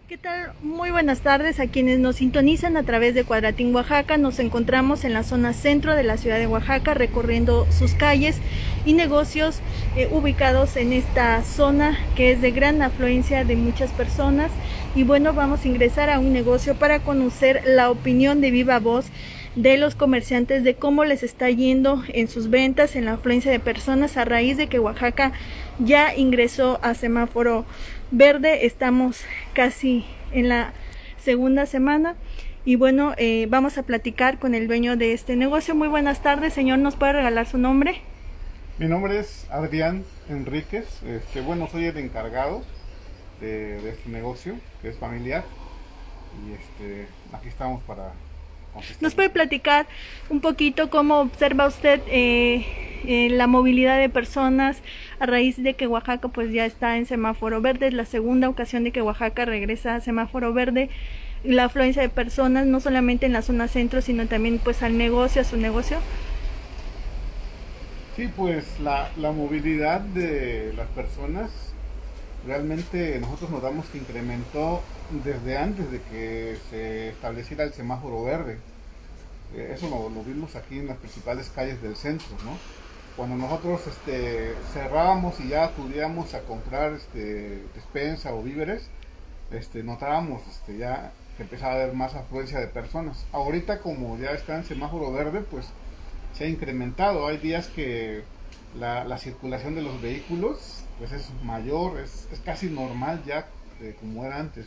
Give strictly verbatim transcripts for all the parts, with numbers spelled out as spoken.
¿Qué tal? Muy buenas tardes a quienes nos sintonizan a través de Cuadratín, Oaxaca. Nos encontramos en la zona centro de la ciudad de Oaxaca, recorriendo sus calles y negocios eh, ubicados en esta zona que es de gran afluencia de muchas personas. Y bueno, vamos a ingresar a un negocio para conocer la opinión de viva voz de los comerciantes de cómo les está yendo en sus ventas, en la afluencia de personas a raíz de que Oaxaca ya ingresó a semáforo verde. Estamos casi en la segunda semana y bueno, eh, vamos a platicar con el dueño de este negocio. Muy buenas tardes, señor, ¿nos puede regalar su nombre? Mi nombre es Adrián Enríquez. Este, bueno, soy el encargado de, de este negocio, que es familiar, y este, aquí estamos para contestar. ¿Nos puede platicar un poquito cómo observa usted eh, eh, la movilidad de personas a raíz de que Oaxaca pues ya está en semáforo verde? Es la segunda ocasión de que Oaxaca regresa a semáforo verde. La afluencia de personas no solamente en la zona centro, sino también pues al negocio, a su negocio. Sí, pues la, la movilidad de las personas realmente nosotros notamos que incrementó desde antes de que se estableciera el semáforo verde. Eh, eso lo, lo vimos aquí en las principales calles del centro, ¿no? Cuando nosotros este, cerrábamos y ya acudíamos a comprar este, despensa o víveres, este, notábamos este, ya que empezaba a haber más afluencia de personas. Ahorita, como ya está en semáforo verde, pues se ha incrementado. Hay días que la, la circulación de los vehículos pues es mayor, es, es casi normal ya eh, como era antes.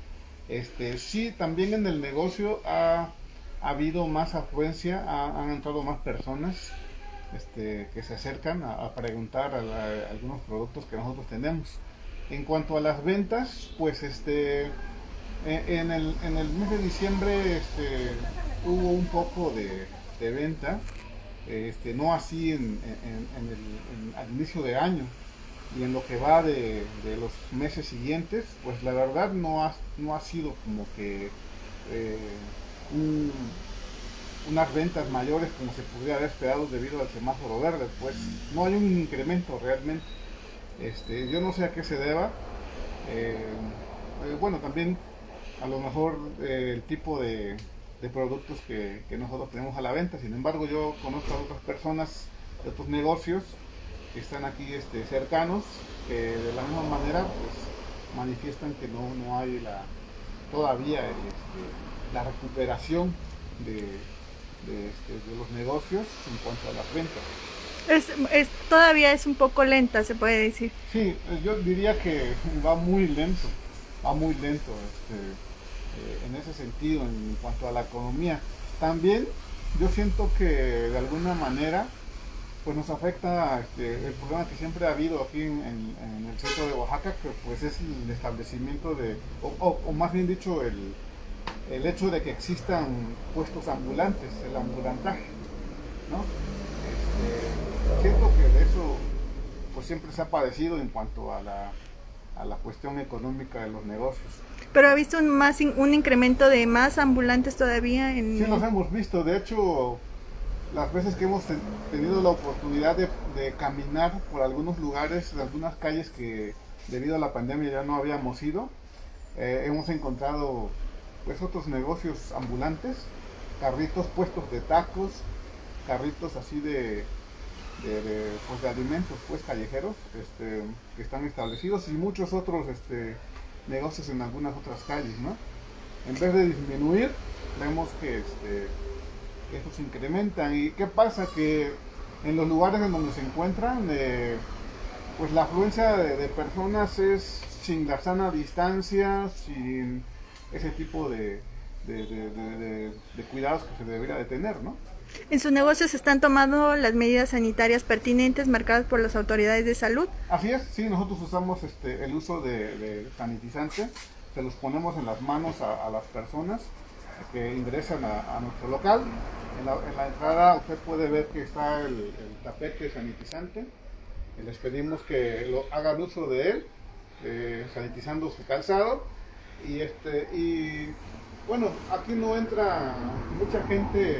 Este, sí, también en el negocio ha, ha habido más afluencia, ha, han entrado más personas este, que se acercan a, a preguntar a la, a algunos productos que nosotros tenemos. En cuanto a las ventas, pues este, en, el, en el mes de diciembre este, hubo un poco de, de venta, este, no así en, en, en el, en, al inicio de año. Y en lo que va de, de los meses siguientes, pues la verdad no ha, no ha sido como que eh, un, unas ventas mayores como se podría haber esperado debido al semáforo verde. Pues no hay un incremento realmente. Este, yo no sé a qué se deba. Eh, eh, bueno, también a lo mejor eh, el tipo de, de productos que, que nosotros tenemos a la venta. Sin embargo, yo conozco a otras personas de otros negocios que están aquí este, cercanos, que de la misma manera pues manifiestan que no, no hay la, todavía este, la recuperación de, de, este, de los negocios en cuanto a las ventas. Es, es, todavía es un poco lenta, se puede decir. Sí, yo diría que va muy lento, va muy lento este, eh, en ese sentido, en cuanto a la economía. También yo siento que de alguna manera pues nos afecta este, el problema que siempre ha habido aquí en, en, en el centro de Oaxaca, que pues es el establecimiento de, o, o, o más bien dicho, el, el hecho de que existan puestos ambulantes, el ambulantaje, ¿no? Este, siento que de eso pues siempre se ha padecido en cuanto a la, a la cuestión económica de los negocios. ¿Pero ha visto un, más, un incremento de más ambulantes todavía? En... Sí, los hemos visto. De hecho, las veces que hemos tenido la oportunidad de, de caminar por algunos lugares, algunas calles que debido a la pandemia ya no habíamos ido, eh, hemos encontrado pues otros negocios ambulantes, carritos puestos de tacos, carritos así de, de, de, pues de alimentos pues callejeros este, que están establecidos, y muchos otros este, negocios en algunas otras calles, ¿no? En vez de disminuir, vemos que este, estos se incrementan. ¿Y qué pasa? Que en los lugares en donde se encuentran eh, pues la afluencia de, de personas es sin la sana distancia, sin ese tipo de, de, de, de, de, de cuidados que se debería de tener, ¿no? ¿En su negocio se están tomando las medidas sanitarias pertinentes marcadas por las autoridades de salud? Así es, sí, nosotros usamos este, el uso de, de sanitizante, se los ponemos en las manos a, a las personas que ingresan a, a nuestro local. En la, en la entrada usted puede ver que está el, el tapete sanitizante. Les pedimos que lo hagan uso de él, eh, sanitizando su calzado. Y, este, y bueno, aquí no entra mucha gente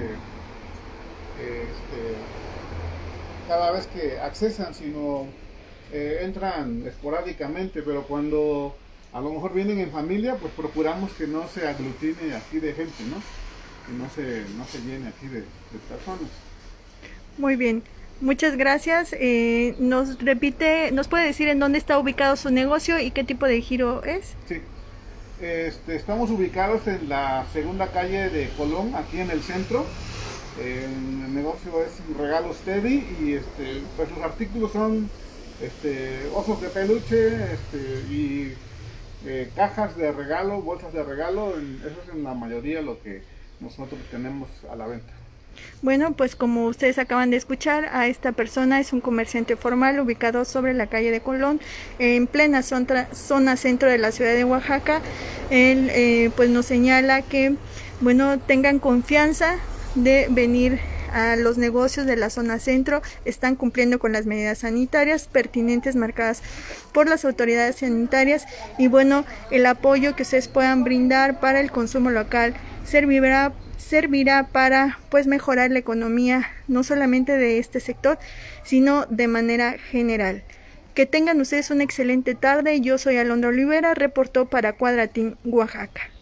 este, cada vez que accesan, sino eh, entran esporádicamente, pero cuando a lo mejor vienen en familia, pues procuramos que no se aglutine aquí de gente, ¿no? Que no se, no se llene aquí de, de personas. Muy bien, muchas gracias. Eh, nos repite, ¿nos puede decir en dónde está ubicado su negocio y qué tipo de giro es? Sí, este, estamos ubicados en la segunda calle de Colón, aquí en el centro. Eh, el negocio es Regalos Teddy y este, pues los artículos son este, osos de peluche este, y eh, cajas de regalo, bolsas de regalo. Eso es en la mayoría lo que nosotros tenemos a la venta. Bueno, pues como ustedes acaban de escuchar, a esta persona es un comerciante formal ubicado sobre la calle de Colón, en plena zona, zona centro de la ciudad de Oaxaca. Él eh, pues nos señala que, bueno, tengan confianza de venir a los negocios de la zona centro, están cumpliendo con las medidas sanitarias pertinentes marcadas por las autoridades sanitarias, y bueno, el apoyo que ustedes puedan brindar para el consumo local servirá servirá para pues mejorar la economía no solamente de este sector, sino de manera general. Que tengan ustedes una excelente tarde. Yo soy Alondra Olivera, reportó para Cuadratín, Oaxaca.